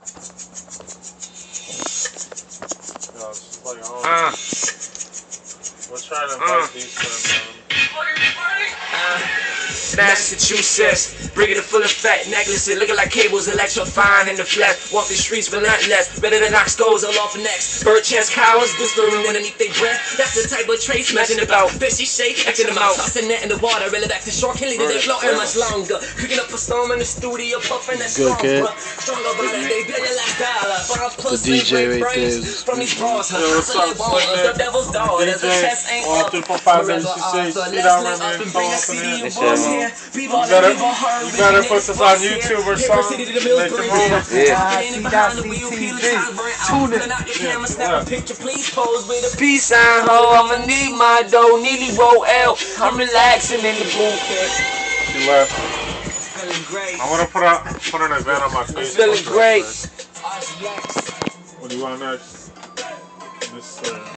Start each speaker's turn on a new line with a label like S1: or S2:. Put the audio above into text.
S1: We'll try to invite these friends.
S2: Massachusetts, bringing a full effect, necklaces looking like cables, electrifying in the flesh. Walk the streets relentless, better than knock skulls all off necks. Bird chest cows, whispering underneath their breath. That's the type of trace mentioned about fishy shake, acting them out. Tossing net in the water, really back to shore, can't leave the day floating much longer. Cooking up a storm in the studio, puffing that stronger. Stronger by the day, billion last dollar. But I'm plus
S3: the DJ right there.
S2: From these bars, the devil's dog, there's a chest ain't up.
S1: All 345 WCCH, T.ReMMeDY. You better put this on YouTube or something. Make the move.
S2: Tune it. Please pose with a peace sign, ho. I'ma need my dough, nearly roll out. I'm relaxing in the booth.
S1: She left. I want to put an event on my face.
S2: Feeling great.
S1: What do you want next? This